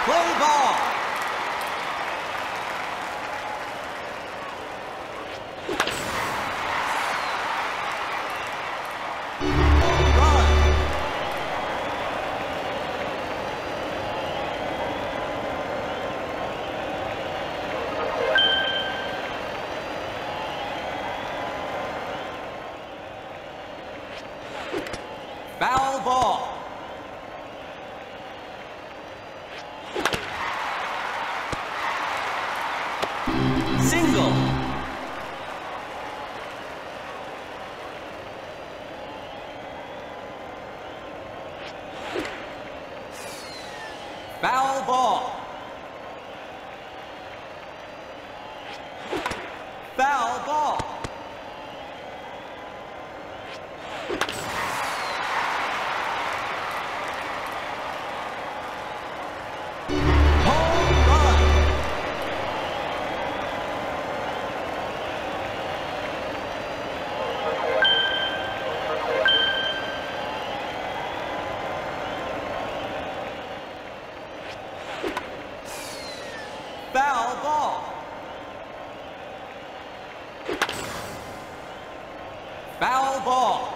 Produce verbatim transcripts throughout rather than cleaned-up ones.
Play ball. Foul ball. Single. Foul ball. Foul ball. Foul ball. Foul ball.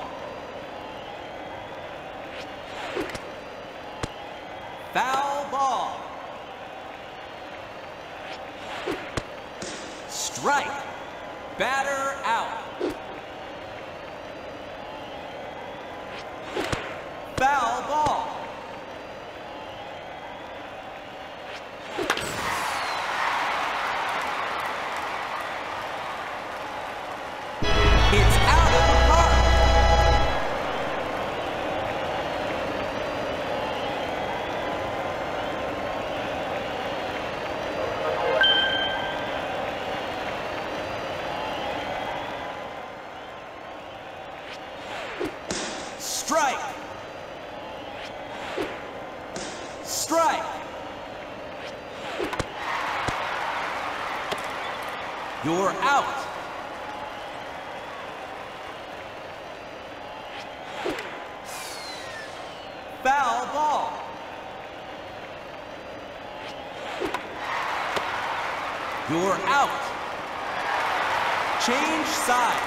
Foul ball. Strike. Batter out. Foul ball. It's out of the park. Strike. Strike. You're out. Foul ball. You're out. Change sides.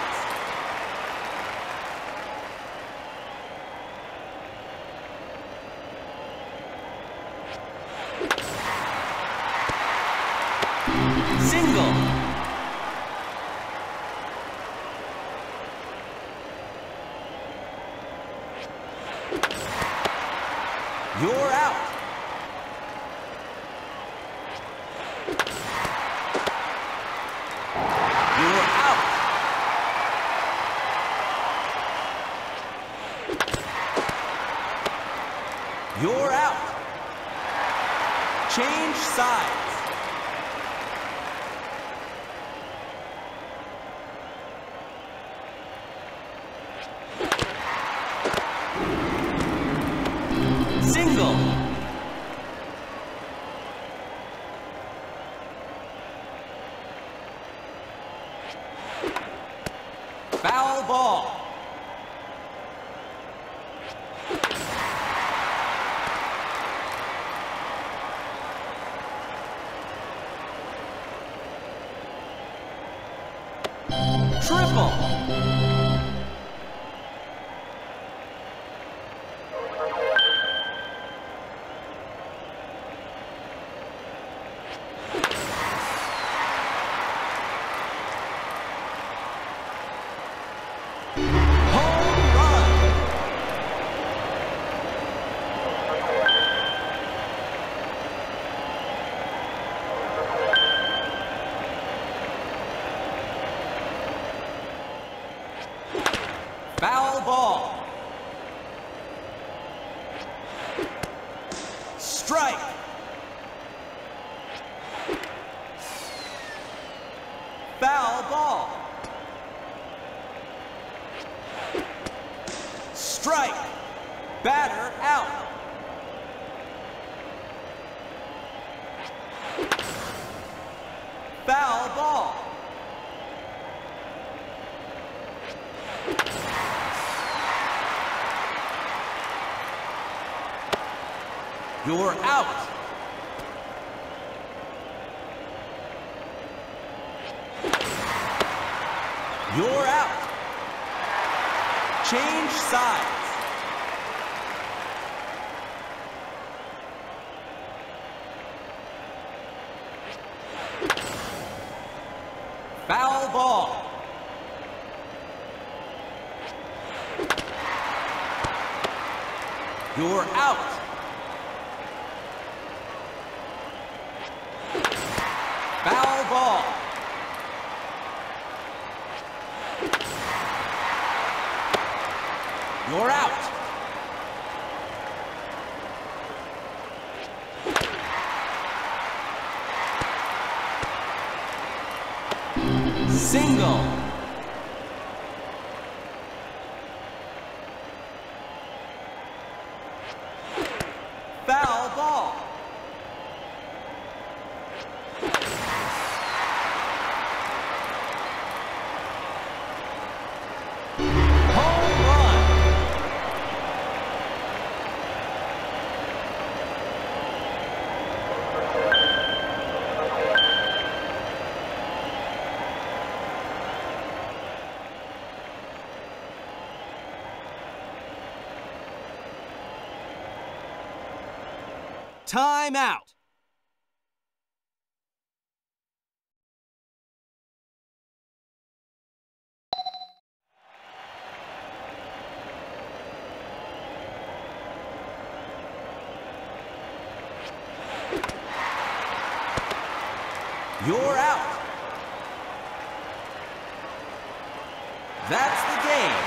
Single. You're out. You're out. You're out. Change sides. Single. Foul ball. Triple. Foul ball. Strike. Foul ball. Strike. Batter out. Foul ball. You're out. You're out. Change sides. Foul ball. You're out. Foul ball. You're out. Single. Foul ball. Home run. Time out. You're out. That's the game.